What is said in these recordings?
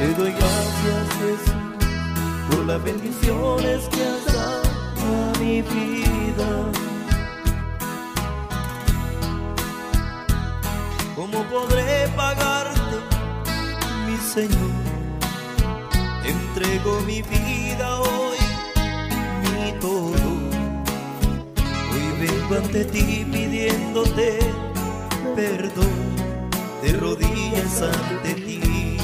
Te doy gracias, Jesús, por las bendiciones que has dado a mi vida. ¿Cómo podré pagarte, mi Señor? Entrego mi vida hoy, mi todo. Hoy vengo ante ti pidiéndote perdón, de rodillas ante ti.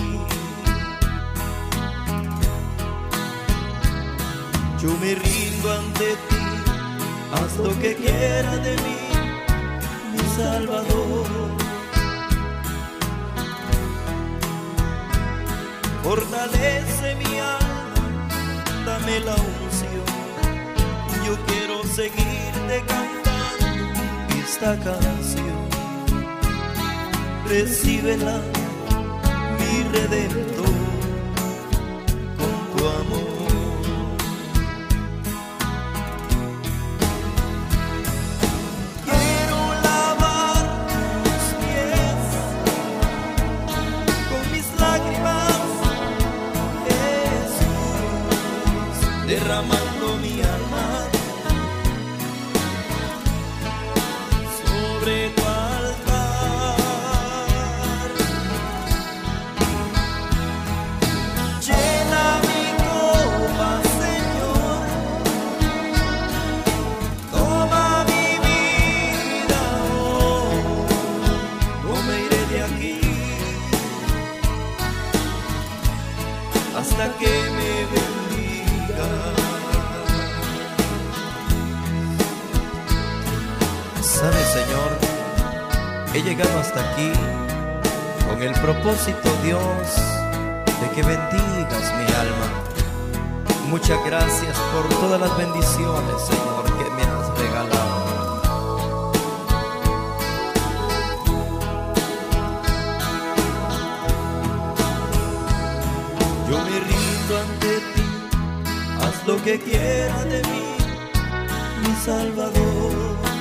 Yo me rindo ante ti, haz lo que quieras de mí, mi Salvador. Fortalece mi alma, dame la unción. Yo quiero seguirte cantando esta canción. Recíbela, mi Redentor, con tu amor. Quiero lavar tus pies con mis lágrimas, Jesús, derramando mi alma sobre tu altar. Llena mi copa, Señor, toma mi vida hoy, no me iré de aquí hasta que me bendigas. ¿Sabes, Señor? He llegado hasta aquí con el propósito, Dios, de que bendigas mi alma. Muchas gracias por todas las bendiciones, Señor, que me has regalado. Yo me rindo ante ti, haz lo que quieras de mí, mi Salvador.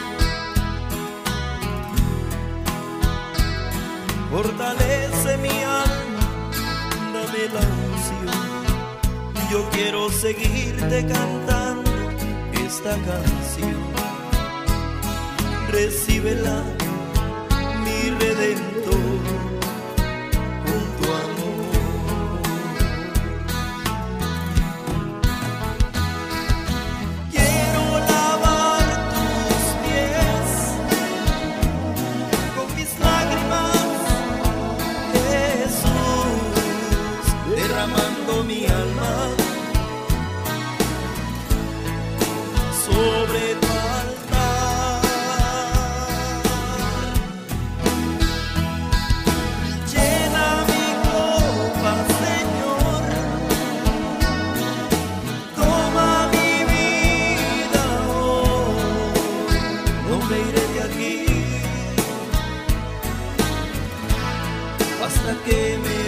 Fortalece mi alma, dame la unción. Yo quiero seguirte cantando esta canción. Recíbela, mi Redentor, con tu amor. Quiero lavar tus pies con mis lágrimas, derramando mi alma sobre tu altar. Llena mi copa, Señor, toma mi vida hoy, no me iré de aquí hasta que me